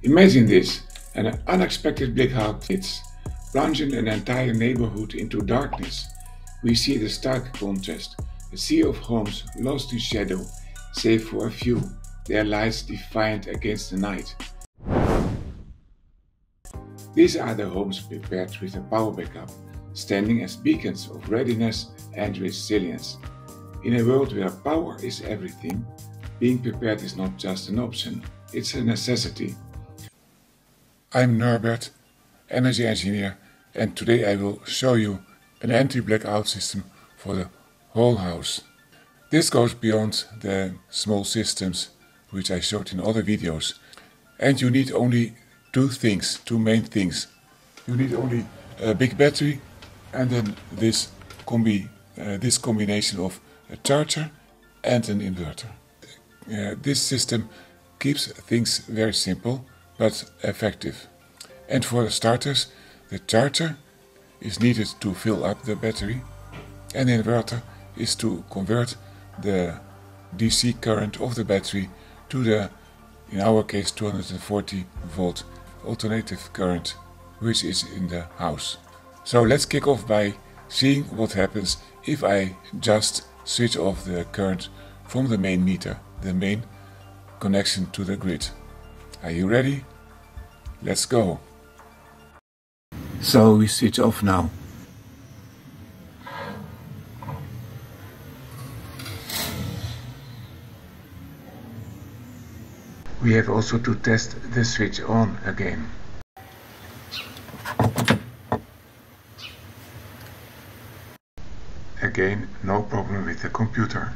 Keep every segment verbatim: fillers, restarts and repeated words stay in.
Imagine this, an unexpected blackout hits, plunging an entire neighborhood into darkness. We see the stark contrast, a sea of homes lost in shadow, save for a few, their lights defiant against the night. These are the homes prepared with a power backup, standing as beacons of readiness and resilience. In a world where power is everything, being prepared is not just an option, it's a necessity. I'm Norbert, energy engineer, and today I will show you an anti-blackout system for the whole house. This goes beyond the small systems which I showed in other videos, and you need only two things, two main things. You need only a big battery and then this combi, uh, this combination of a charger and an inverter. Uh, this system keeps things very simple but effective. And for starters, the charger is needed to fill up the battery, and the inverter is to convert the D C current of the battery to the, in our case, two hundred forty volt alternative current which is in the house. So let's kick off by seeing what happens if I just switch off the current from the main meter, the main connection to the grid. Are you ready? Let's go. So we switch off now. We have also to test the switch on again. Again, no problem with the computer.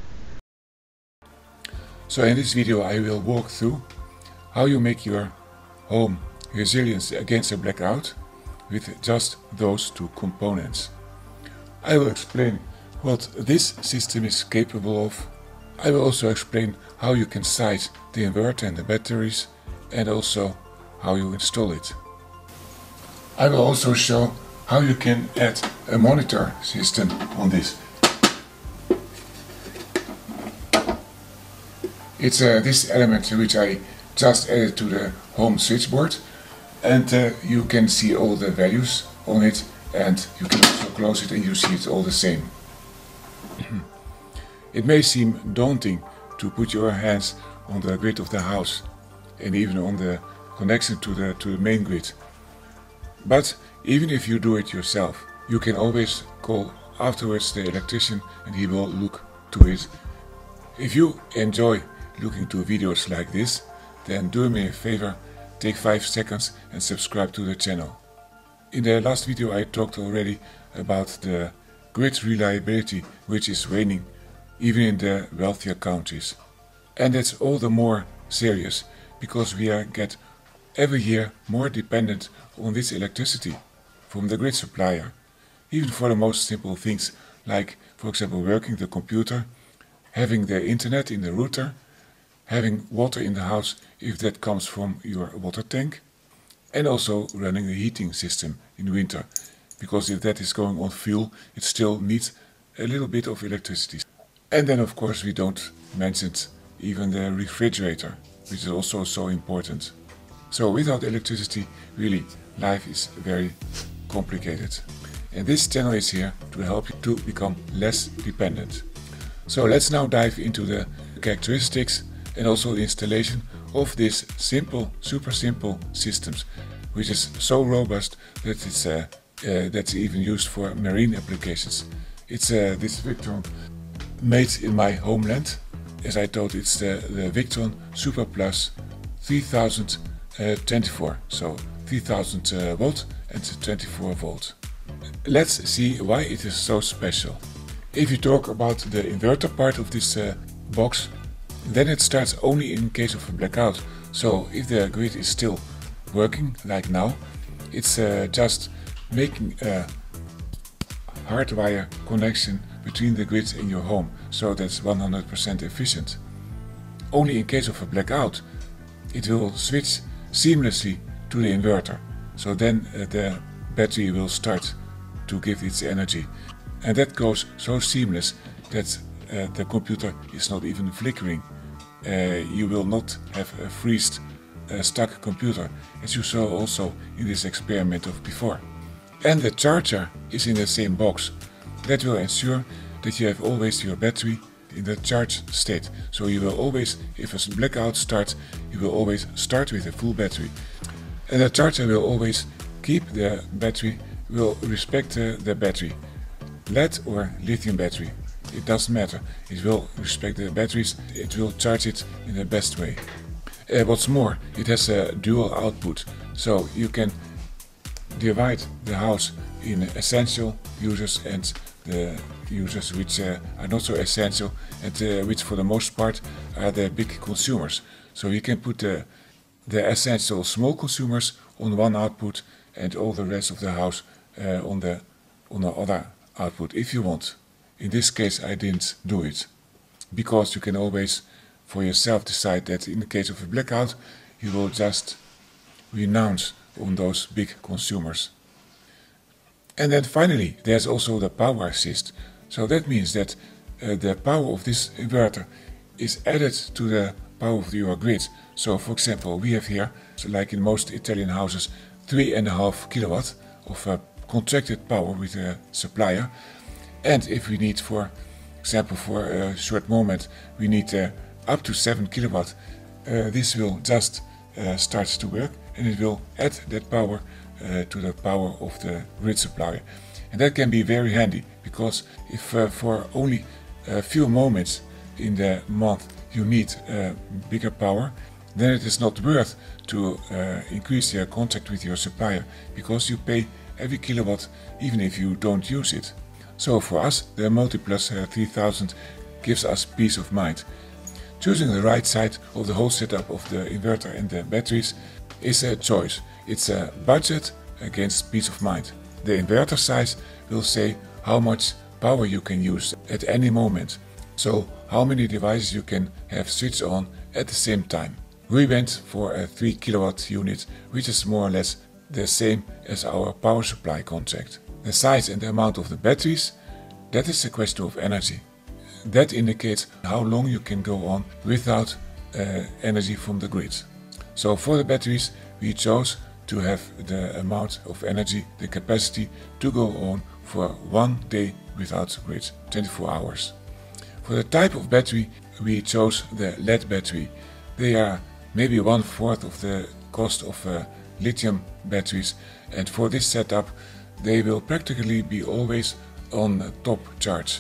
So in this video I will walk through how you make your home resilient against a blackout with just those two components. I will explain what this system is capable of. I will also explain how you can size the inverter and the batteries, and also how you install it. I will also show how you can add a monitor system on this. It's uh, this element which I just added to the home switchboard, and uh, you can see all the values on it, and you can also close it and you see it all the same. It may seem daunting to put your hands on the grid of the house and even on the connection to the, to the main grid. But even if you do it yourself, you can always call afterwards the electrician and he will look to it. If you enjoy looking to videos like this, then do me a favor, take five seconds and subscribe to the channel. In the last video I talked already about the grid reliability which is waning even in the wealthier countries. And that's all the more serious because we are get every year more dependent on this electricity from the grid supplier, even for the most simple things like, for example, working the computer, having the internet in the router, having water in the house if that comes from your water tank, and also running the heating system in winter, because if that is going on fuel, it still needs a little bit of electricity. And then of course we don't mention even the refrigerator, which is also so important. So without electricity, really, life is very complicated. And this channel is here to help you to become less dependent. So let's now dive into the characteristics and also the installation of this simple, super simple systems, which is so robust that it's uh, uh, that's even used for marine applications. It's uh, this Victron made in my homeland. As I told, it's the, the Victron Multiplus three thousand twenty-four, so three thousand uh, volt and twenty-four volt. Let's see why it is so special. If you talk about the inverter part of this uh, box, then it starts only in case of a blackout. So if the grid is still working like now, it's uh, just making a hardwire connection between the grids in your home, so that's one hundred percent efficient. Only in case of a blackout, it will switch seamlessly to the inverter, so then uh, the battery will start to give its energy, and that goes so seamless that uh, the computer is not even flickering. Uh, you will not have a freeze a stuck computer, as you saw also in this experiment of before. And the charger is in the same box. That will ensure that you have always your battery in the charged state. So you will always, if a blackout starts, you will always start with a full battery. And the charger will always keep the battery, will respect uh, the battery. Lead or lithium battery, it doesn't matter. It will respect the batteries, it will charge it in the best way. Uh, what's more, it has a dual output, so you can divide the house in essential users and the users which uh, are not so essential, and uh, which for the most part are the big consumers. So you can put the, the essential small consumers on one output and all the rest of the house uh, on the on the other output if you want. In this case I didn't do it, because you can always for yourself decide that in the case of a blackout you will just renounce on those big consumers. And then finally there's also the power assist. So that means that uh, the power of this inverter is added to the power of your grid. So for example, we have here, so like in most Italian houses, three and a half kilowatt of uh, contracted power with a supplier. And if we need, for example, for a short moment, we need uh, up to seven kilowatt, uh, this will just uh, start to work, and it will add that power uh, to the power of the grid supplier. And that can be very handy, because if uh, for only a few moments in the month you need uh, bigger power, then it is not worth to uh, increase your contract with your supplier, because you pay every kilowatt even if you don't use it. So for us, the Multiplus uh, three thousand gives us peace of mind. Choosing the right side of the whole setup of the inverter and the batteries is a choice. It's a budget against peace of mind. The inverter size will say how much power you can use at any moment. So how many devices you can have switched on at the same time. We went for a three kilowatt unit, which is more or less the same as our power supply contract. The size and the amount of the batteries, that is a question of energy. That indicates how long you can go on without uh, energy from the grid. So for the batteries we chose to have the amount of energy, the capacity to go on for one day without grid, twenty-four hours. For the type of battery we chose the lead battery. They are maybe one fourth of the cost of uh, lithium batteries, and for this setup they will practically be always on top charge,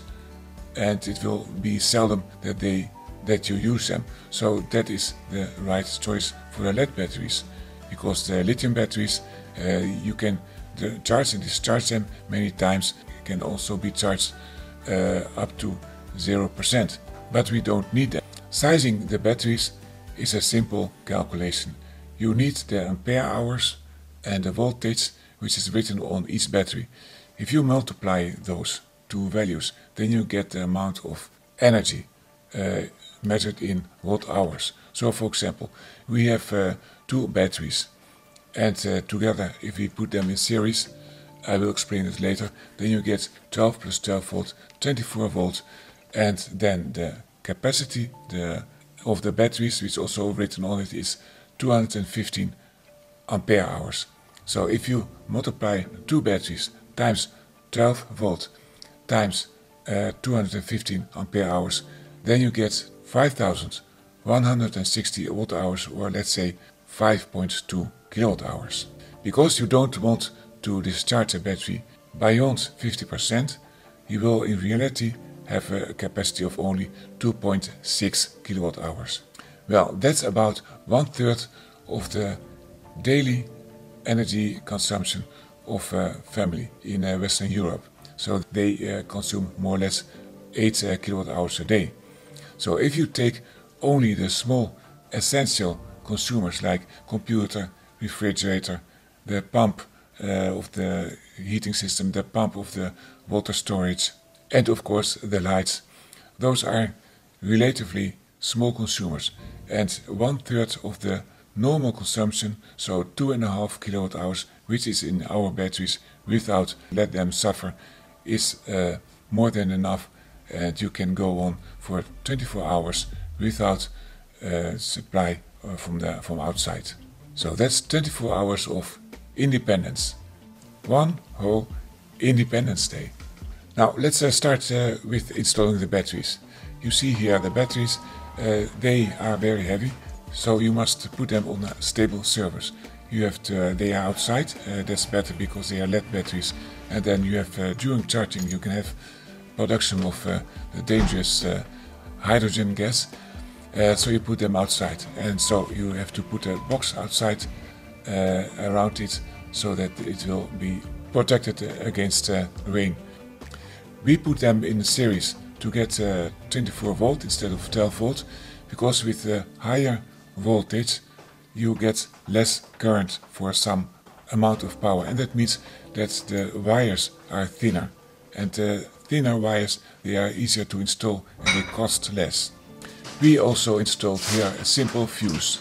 and it will be seldom that they that you use them. So that is the right choice for the lead batteries, because the lithium batteries uh, you can the charge and discharge them many times. It can also be charged uh, up to zero percent, but we don't need that. Sizing the batteries is a simple calculation. You need the ampere hours and the voltage which is written on each battery. If you multiply those two values, then you get the amount of energy uh, measured in watt hours. So for example, we have uh, two batteries, and uh, together, if we put them in series, I will explain it later, then you get twelve plus twelve volt, twenty-four volt, and then the capacity the, of the batteries, which is also written on it, is two hundred fifteen ampere hours. So if you multiply two batteries times twelve volt times uh, two hundred fifteen ampere hours, then you get five thousand one hundred sixty watt hours, or let's say five point two kilowatt hours. Because you don't want to discharge a battery beyond fifty percent, you will in reality have a capacity of only two point six kilowatt hours. Well, that's about one third of the daily energy consumption of a family in uh, Western Europe. So they uh, consume more or less eight uh, kilowatt hours a day. So if you take only the small essential consumers like computer, refrigerator, the pump uh, of the heating system, the pump of the water storage, and of course the lights, those are relatively small consumers, and one third of the normal consumption, so two and a half kilowatt hours, which is in our batteries without let them suffer, is uh, more than enough, and you can go on for twenty-four hours without uh, supply uh, from, the, from outside. So that's twenty-four hours of independence. One whole Independence Day. Now let's uh, start uh, with installing the batteries. You see here the batteries, uh, they are very heavy, so you must put them on a stable surface. You have to, uh, they are outside, uh, that's better because they are lead batteries, and then you have uh, during charging you can have production of uh, the dangerous uh, hydrogen gas, uh, so you put them outside, and so you have to put a box outside uh, around it so that it will be protected against uh, rain. We put them in a series to get uh, twenty-four volt instead of twelve volt, because with the higher voltage you get less current for some amount of power, and that means that the wires are thinner, and uh, thinner wires, they are easier to install and they cost less. We also installed here a simple fuse.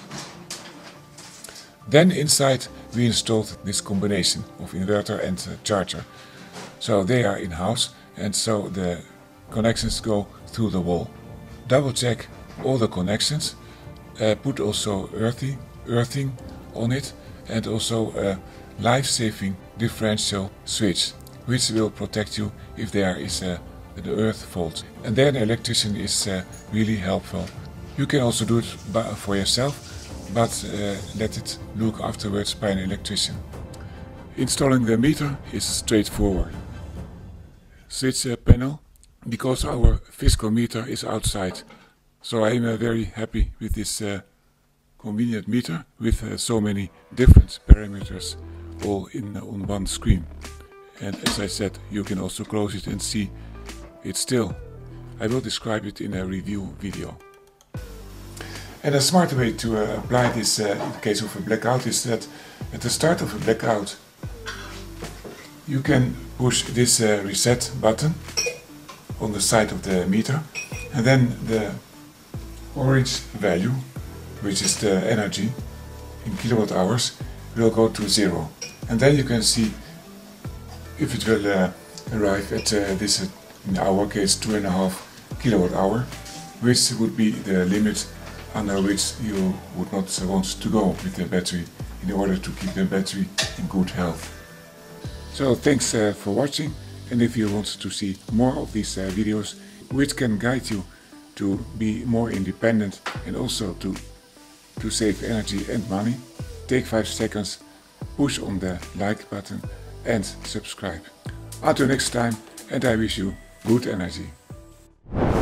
Then inside we installed this combination of inverter and uh, charger. So they are in-house, and so the connections go through the wall. Double check all the connections, uh, put also earthing, earthing on it, and also a life-saving differential switch, which will protect you if there is a, an earth fault. And then the electrician is uh, really helpful. You can also do it by, for yourself, but uh, let it look afterwards by an electrician. Installing the meter is straightforward. Switch uh, panel, because our physical meter is outside. So I am uh, very happy with this uh, convenient meter with uh, so many different parameters all in uh, on one screen. And as I said, you can also close it and see it still. I will describe it in a review video. And a smart way to uh, apply this uh, in case of a blackout is that at the start of a blackout you can push this uh, reset button on the side of the meter, and then the orange value, which is the energy in kilowatt hours, will go to zero. And then you can see if it will uh, arrive at uh, this, uh, in our case, two and a half kilowatt hour, which would be the limit under which you would not want to go with the battery in order to keep the battery in good health. So thanks uh, for watching, and if you want to see more of these uh, videos which can guide you to be more independent and also to, to save energy and money, take five seconds, push on the like button and subscribe. Until next time, and I wish you good energy.